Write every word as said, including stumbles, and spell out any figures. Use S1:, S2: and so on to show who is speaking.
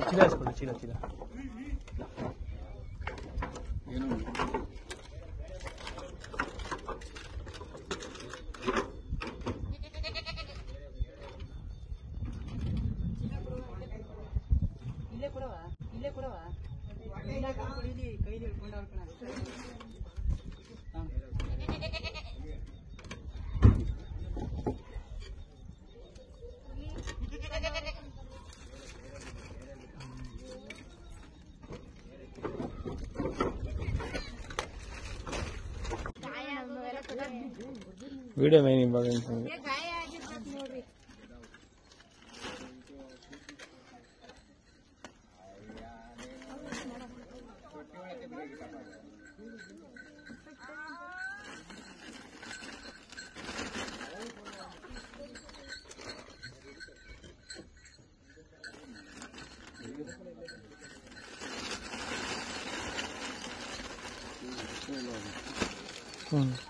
S1: ಚೀಲ ಹಾಸ್ಕೊಳ್ಳಿ ಚೀಲ ಚೀಲ ಏನು ಇಲ್ಲೇ ಕೊಡವ ಇಲ್ಲೇ ಕೊಡವ ಇಲ್ಲ ಕೈಲಿ ಕೈಲಿ ಹಿಡ್ಕೊಂಡು ಅವ್ರ
S2: ವಿಡಿಯೋ ಮೇನ್ ಇವಾಗ ಹ್ಮ್